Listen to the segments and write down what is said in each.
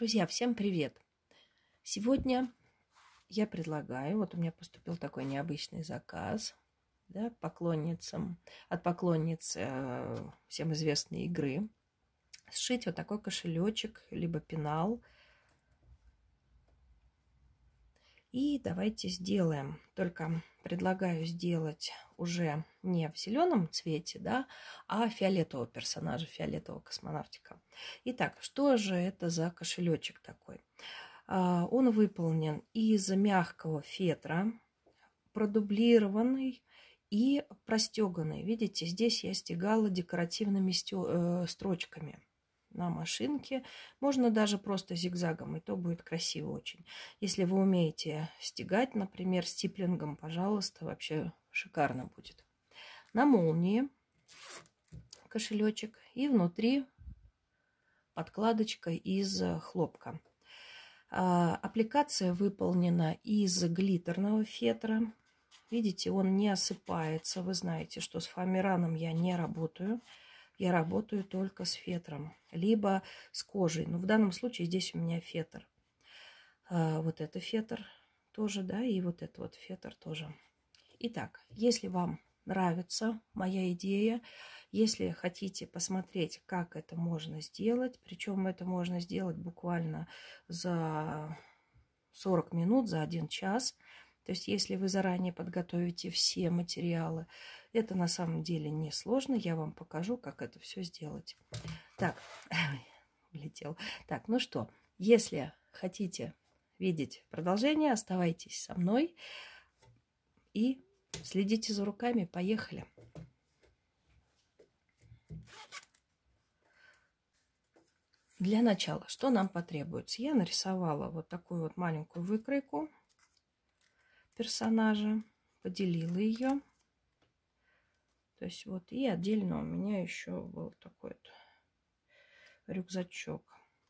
Друзья, всем привет! Сегодня я предлагаю, вот у меня поступил такой необычный заказ, да, от поклонниц всем известной игры, сшить вот такой кошелечек, либо пенал. И давайте сделаем, только предлагаю сделать уже не в зеленом цвете, да, а фиолетового персонажа, фиолетового космонавтика. Итак, что же это за кошелечек такой? Он выполнен из мягкого фетра, продублированный и простеганный. Видите, здесь я стегала декоративными строчками на машинке. Можно даже просто зигзагом, и то будет красиво очень. Если вы умеете стегать, например, стиплингом, пожалуйста, вообще шикарно будет. На молнии кошелечек и внутри подкладочка из хлопка. Аппликация выполнена из глиттерного фетра. Видите, он не осыпается. Вы знаете, что с фоамираном я не работаю. Я работаю только с фетром, либо с кожей. Но в данном случае здесь у меня фетр. Вот это фетр тоже, да, и вот это вот фетр тоже. Итак, если вам нравится моя идея, если хотите посмотреть, как это можно сделать, причем это можно сделать буквально за 40 минут, за 1 час. То есть, если вы заранее подготовите все материалы, это на самом деле не сложно. Я вам покажу, как это все сделать. Так, влетел. Так, ну что, если хотите видеть продолжение, оставайтесь со мной и следите за руками. Поехали. Для начала, что нам потребуется? Я нарисовала вот такую вот маленькую выкройку персонажа, поделила ее. То есть вот, и отдельно у меня еще был такой вот рюкзачок.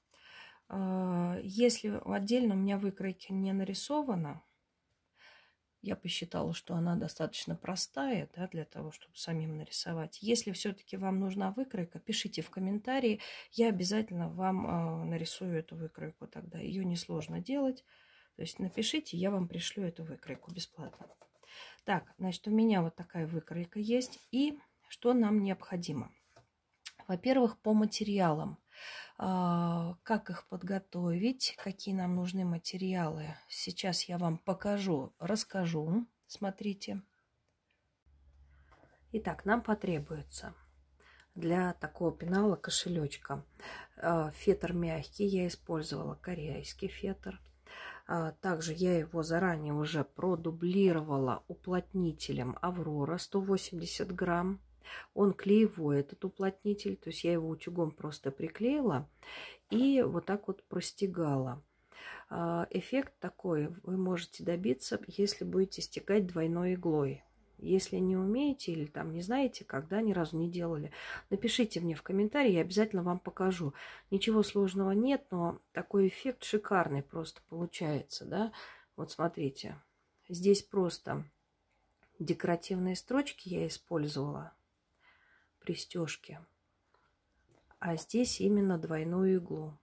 Если отдельно у меня выкройки не нарисована, я посчитала, что она достаточно простая, да, для того, чтобы самим нарисовать. Если все-таки вам нужна выкройка, пишите в комментарии. Я обязательно вам нарисую эту выкройку тогда. Ее несложно делать. То есть напишите, я вам пришлю эту выкройку бесплатно. Так, значит, у меня вот такая выкройка есть. И что нам необходимо? Во-первых, по материалам. Как их подготовить, какие нам нужны материалы. Сейчас я вам покажу, расскажу. Смотрите. Итак, нам потребуется для такого пенала кошелечка фетр мягкий. Я использовала корейский фетр. Также я его заранее уже продублировала уплотнителем Аврора 180 грамм. Он клеевой, этот уплотнитель, то есть я его утюгом просто приклеила и вот так вот простегала. Эффект такой вы можете добиться, если будете стегать двойной иглой. Если не умеете или там не знаете, когда ни разу не делали, напишите мне в комментарии, я обязательно вам покажу. Ничего сложного нет, но такой эффект шикарный просто получается, да. Вот смотрите, здесь просто декоративные строчки я использовала, пристежки, а здесь именно двойную иглу.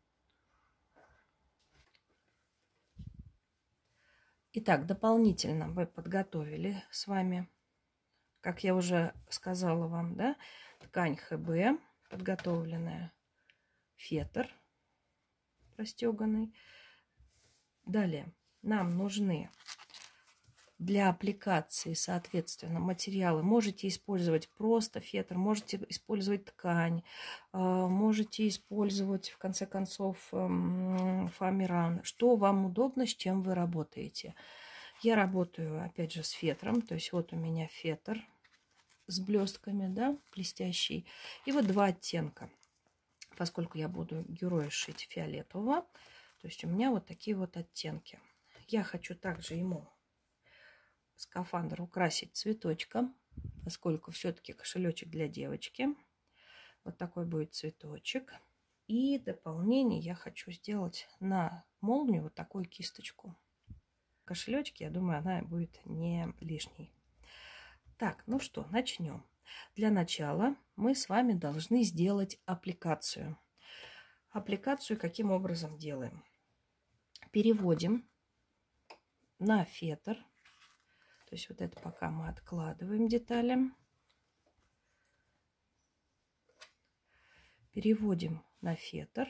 Итак, дополнительно мы подготовили с вами, как я уже сказала вам, да, ткань ХБ подготовленная, фетр простеганный. Далее нам нужны для аппликации, соответственно, материалы. Можете использовать просто фетр, можете использовать ткань, можете использовать, в конце концов, фоамиран. Что вам удобно, с чем вы работаете. Я работаю, опять же, с фетром. То есть вот у меня фетр с блестками, да, блестящий. И вот 2 оттенка. Поскольку я буду героя шить фиолетового, то есть у меня вот такие вот оттенки. Я хочу также ему скафандр украсить цветочком, поскольку все-таки кошелечек для девочки. Вот такой будет цветочек. И дополнение я хочу сделать на молнию вот такую кисточку. Кошелечки, я думаю, она будет не лишней. Так, ну что, начнем. Для начала мы с вами должны сделать аппликацию. Аппликацию каким образом делаем? Переводим на фетр. То есть вот это пока мы откладываем детали. Переводим на фетр.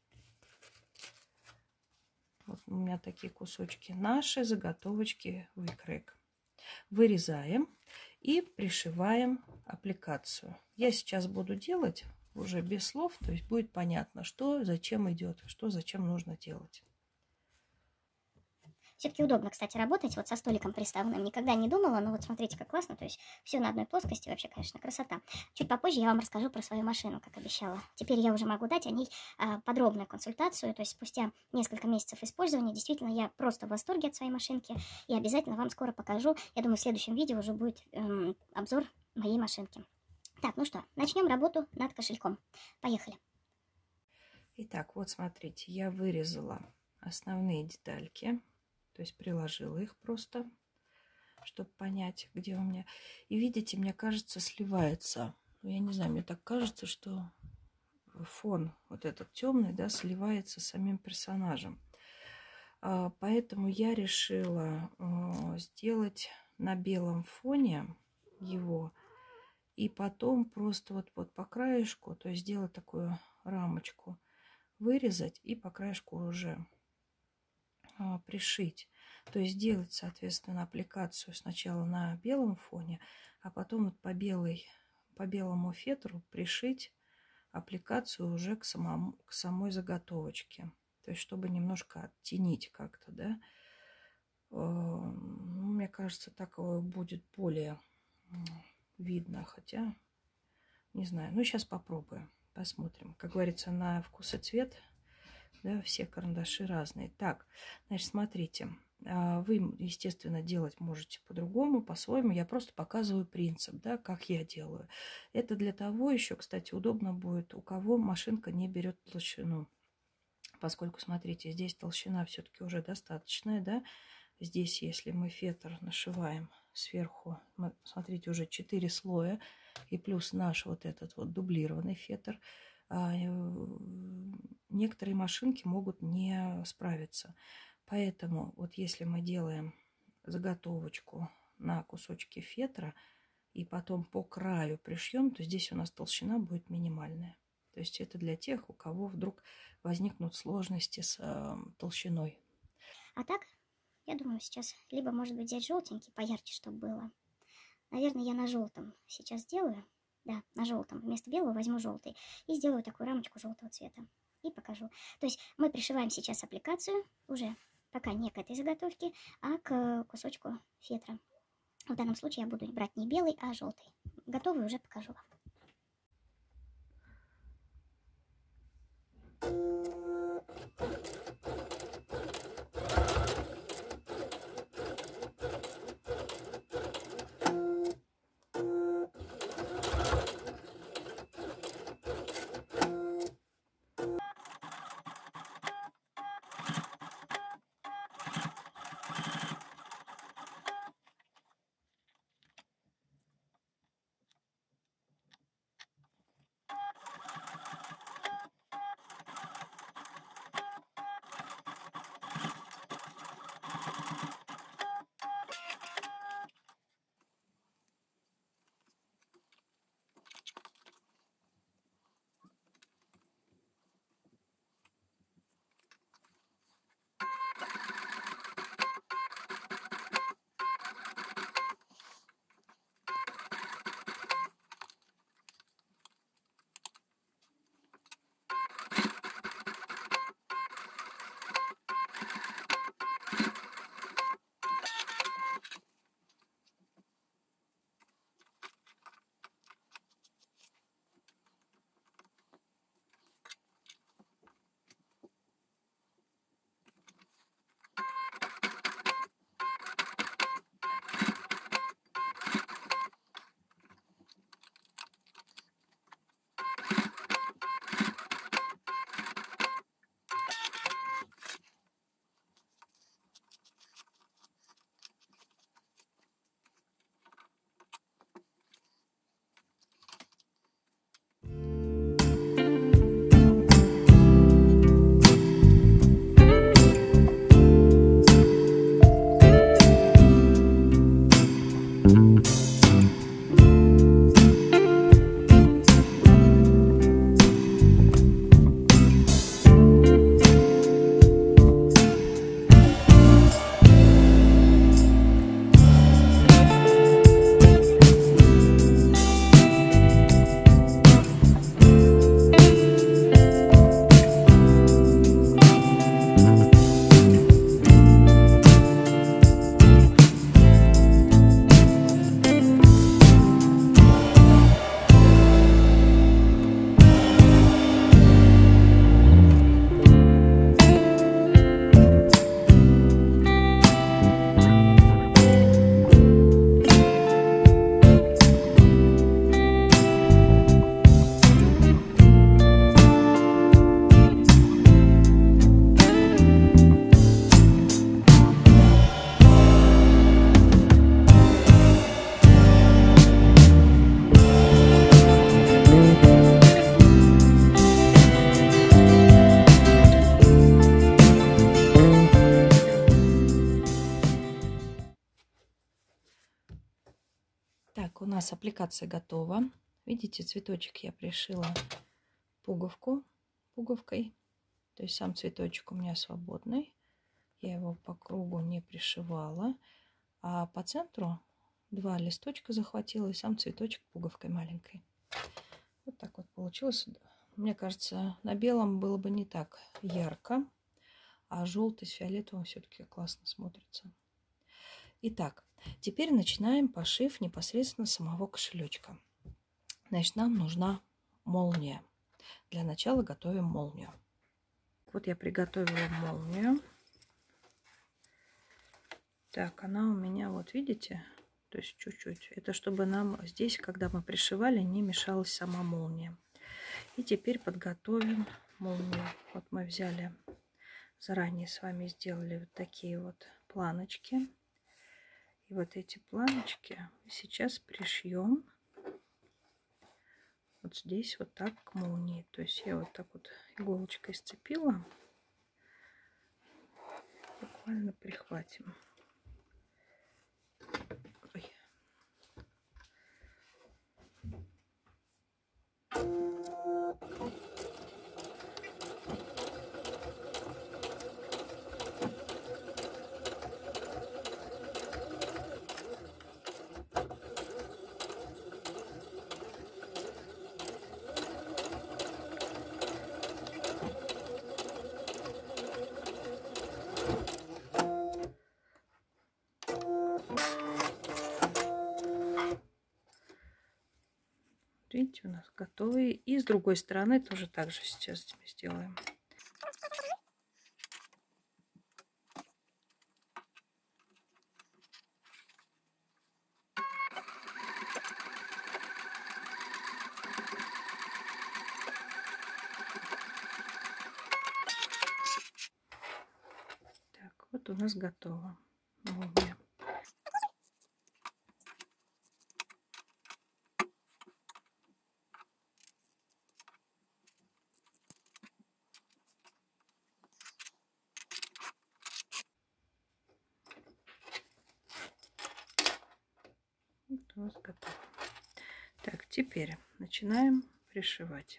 Вот у меня такие кусочки. Наши заготовочки выкроек. Вырезаем и пришиваем аппликацию. Я сейчас буду делать уже без слов, то есть будет понятно, что зачем идет, что зачем нужно делать. Все-таки удобно, кстати, работать вот со столиком приставным. Никогда не думала, но вот смотрите, как классно. То есть все на одной плоскости, вообще, конечно, красота. Чуть попозже я вам расскажу про свою машину, как обещала. Теперь я уже могу дать о ней подробную консультацию. То есть спустя несколько месяцев использования, действительно, я просто в восторге от своей машинки. И обязательно вам скоро покажу. Я думаю, в следующем видео уже будет обзор моей машинки. Так, ну что, начнем работу над кошельком. Поехали. Итак, вот смотрите, я вырезала основные детальки. То есть приложила их просто, чтобы понять, где у меня. И видите, мне кажется, сливается. Я не знаю, мне так кажется, что фон вот этот темный, да, сливается с самим персонажем. Поэтому я решила сделать на белом фоне его. И потом просто вот по краешку, то есть сделать такую рамочку, вырезать и по краешку уже пришить. То есть делать, соответственно, аппликацию сначала на белом фоне, а потом вот по белому фетру пришить аппликацию уже к самой заготовочке. То есть чтобы немножко оттенить как-то, да. Мне кажется, так будет более видно, хотя не знаю. Ну, сейчас попробуем, посмотрим. Как говорится, на вкус и цвет. Да, все карандаши разные. Так, значит, смотрите. Вы, естественно, делать можете по-другому, по-своему. Я просто показываю принцип, да, как я делаю. Это для того еще, кстати, удобно будет, у кого машинка не берет толщину. Поскольку, смотрите, здесь толщина все-таки уже достаточная, да. Здесь, если мы фетр нашиваем сверху, смотрите, уже 4 слоя. И плюс наш вот этот вот дублированный фетр. Некоторые машинки могут не справиться. Поэтому вот если мы делаем заготовочку на кусочки фетра и потом по краю пришьем, то здесь у нас толщина будет минимальная. То есть это для тех, у кого вдруг возникнут сложности с толщиной. А так, я думаю, сейчас либо, может быть, взять желтенький, поярче, чтобы было. Наверное, я на желтом сейчас сделаю. Да, на желтом. Вместо белого возьму желтый. И сделаю такую рамочку желтого цвета. И покажу. То есть мы пришиваем сейчас аппликацию уже пока не к этой заготовке, а к кусочку фетра. В данном случае я буду брать не белый, а желтый. Готовый уже покажу вам. нас аппликация готова. Видите, цветочек я пришила пуговкой. То есть сам цветочек у меня свободный. Я его по кругу не пришивала. А по центру 2 листочка захватила и сам цветочек пуговкой маленькой. Вот так вот получилось. Мне кажется, на белом было бы не так ярко. А желтый с фиолетовым все-таки классно смотрится. Итак, теперь начинаем пошив непосредственно самого кошелечка. Значит, нам нужна молния. Для начала готовим молнию. Вот я приготовила молнию. Так, она у меня, вот видите, то есть чуть-чуть. Это чтобы нам здесь, когда мы пришивали, не мешалась сама молния. И теперь подготовим молнию. Вот мы взяли, заранее с вами сделали вот такие вот планочки. И вот эти планочки сейчас пришьем вот здесь вот так к молнии. То есть я вот так вот иголочкой сцепила. Буквально прихватим. Ой. Видите, у нас готовы. И с другой стороны тоже так же сейчас сделаем. Так, вот у нас готово. Молния. Вот у нас готово. Так, теперь начинаем пришивать.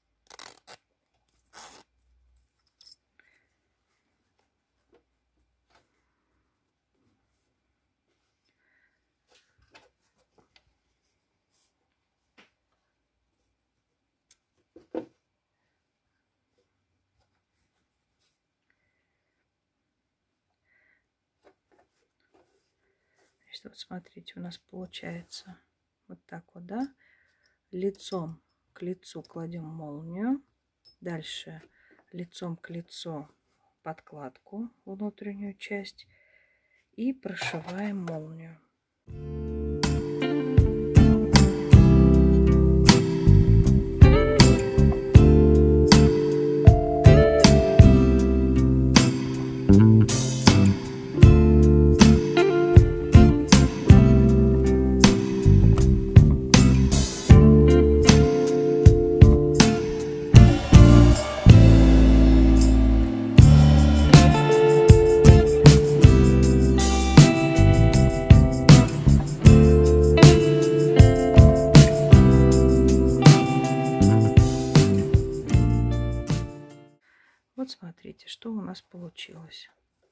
Вот смотрите, у нас получается вот так вот, да, лицом к лицу кладем молнию, дальше лицом к лицу подкладку, внутреннюю часть, и прошиваем молнию. Вот смотрите, что у нас получилось.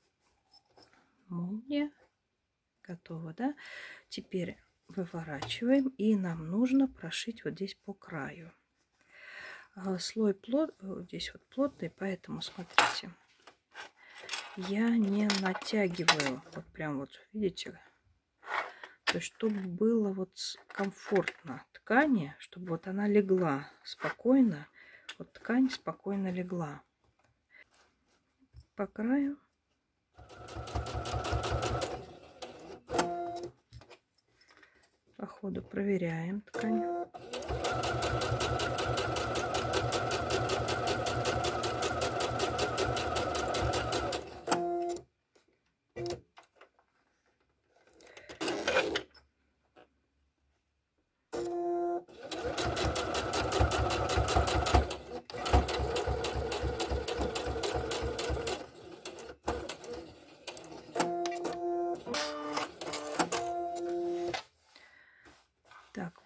Молния готова, да? Теперь выворачиваем, и нам нужно прошить вот здесь по краю. Слой здесь вот плотный, поэтому смотрите, я не натягиваю, вот прям вот видите, то есть чтобы было вот комфортно ткани, чтобы вот она легла спокойно, вот ткань спокойно легла по краю. По ходу проверяем ткань.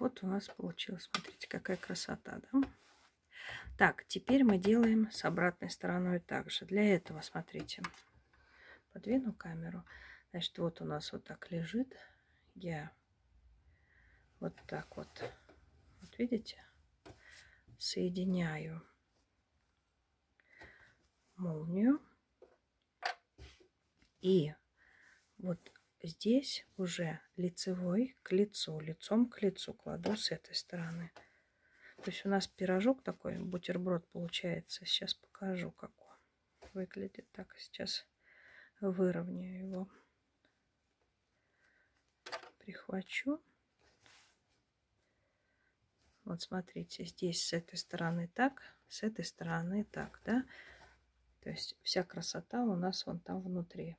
вот у нас получилось. Смотрите, какая красота, да? Так, теперь мы делаем с обратной стороной также. Для этого, смотрите, подвину камеру. Значит, вот у нас вот так лежит. Я вот так вот, вот видите, соединяю молнию. И вот здесь уже лицевой к лицу, лицом к лицу кладу с этой стороны. То есть у нас пирожок такой, бутерброд получается. Сейчас покажу, как он выглядит. Так, сейчас выровняю его. Прихвачу. Вот смотрите, здесь с этой стороны так, с этой стороны так, да? То есть вся красота у нас вон там внутри.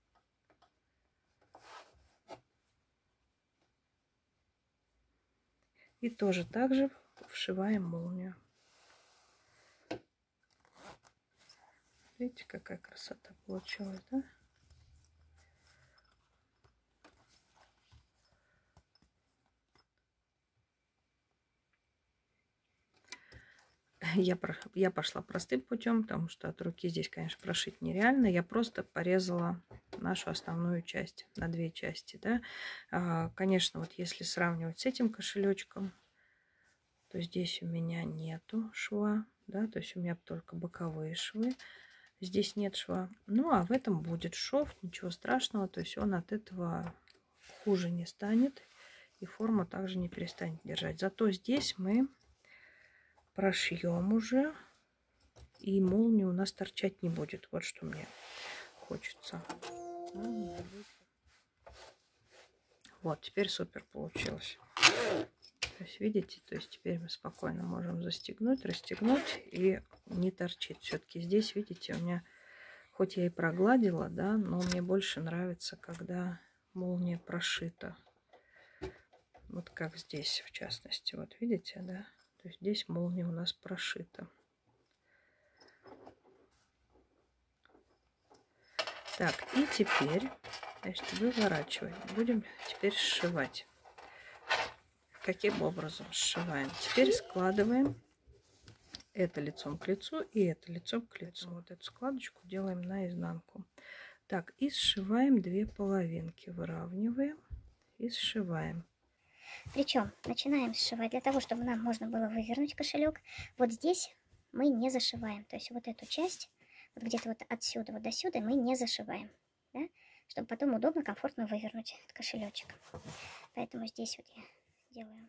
И тоже так же вшиваем молнию. Видите, какая красота получилась, да? Я пошла простым путем, потому что от руки здесь, конечно, прошить нереально. Я просто порезала нашу основную часть на две части, да. Конечно, вот если сравнивать с этим кошелечком, то здесь у меня нету шва, да, то есть у меня только боковые швы. Здесь нет шва. Ну, а в этом будет шов, ничего страшного, то есть он от этого хуже не станет и форму также не перестанет держать. Зато здесь мы прошьем уже, и молния у нас торчать не будет. Вот что мне хочется. Вот, теперь супер получилось. То есть, видите, то есть теперь мы спокойно можем застегнуть, расстегнуть, и не торчит. Все-таки здесь, видите, у меня, хоть я и прогладила, да, но мне больше нравится, когда молния прошита. Вот как здесь, в частности. Вот видите, да? То есть здесь молния у нас прошита. Так, и теперь, значит, выворачивать. Будем теперь сшивать. Каким образом сшиваем? Теперь складываем это лицом к лицу и это лицом к лицу. Вот эту складочку делаем наизнанку. Так, и сшиваем две половинки. Выравниваем и сшиваем. Причем начинаем сшивать для того, чтобы нам можно было вывернуть кошелек. Вот здесь мы не зашиваем. То есть вот эту часть, вот где-то вот отсюда вот до сюда мы не зашиваем. Да? Чтобы потом удобно, комфортно вывернуть этот кошелечек. Поэтому здесь вот я делаю.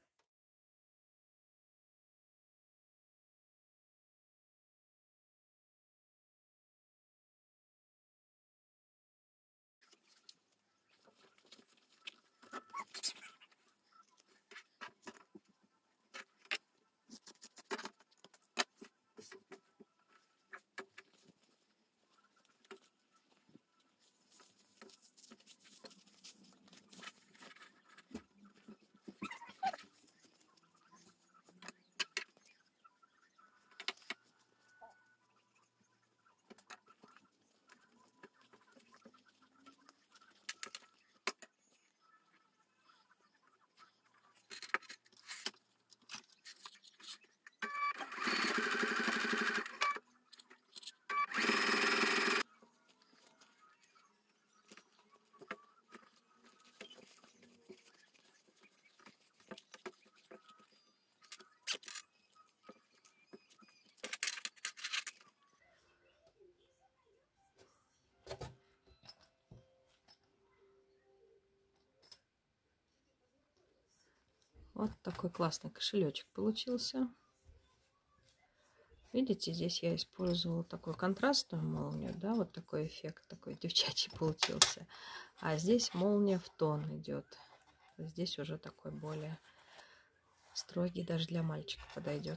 Вот такой классный кошелечек получился. Видите, здесь я использовала такую контрастную молнию, да, вот такой эффект, такой девчачий получился. А здесь молния в тон идет. Здесь уже такой более строгий, даже для мальчика подойдет.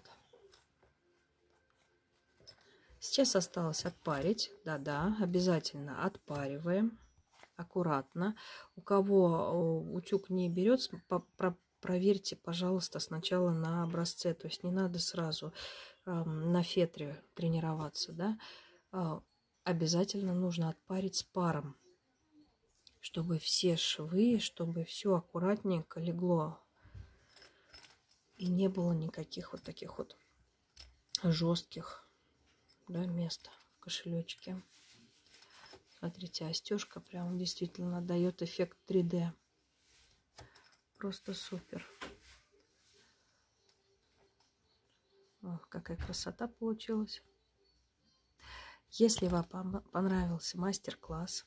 Сейчас осталось отпарить. Да-да, обязательно отпариваем. Аккуратно. У кого утюг не берет, проверьте, пожалуйста, сначала на образце. То есть не надо сразу на фетре тренироваться, да. Обязательно нужно отпарить с паром, чтобы все швы, чтобы все аккуратненько легло И не было никаких вот таких вот жестких, да, мест в кошелечке. Смотрите, застежка прям действительно дает эффект 3D. Просто супер. О, какая красота получилась. Если вам понравился мастер-класс,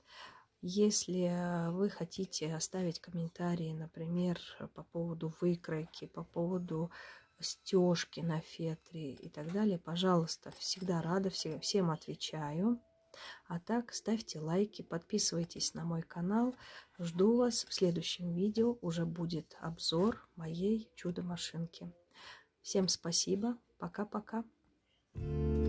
если вы хотите оставить комментарии, например, по поводу выкройки, по поводу стежки на фетре и так далее, пожалуйста, всегда рада, всем отвечаю. А так, ставьте лайки, подписывайтесь на мой канал. Жду вас в следующем видео. Уже будет обзор моей чудо-машинки. Всем спасибо. Пока-пока.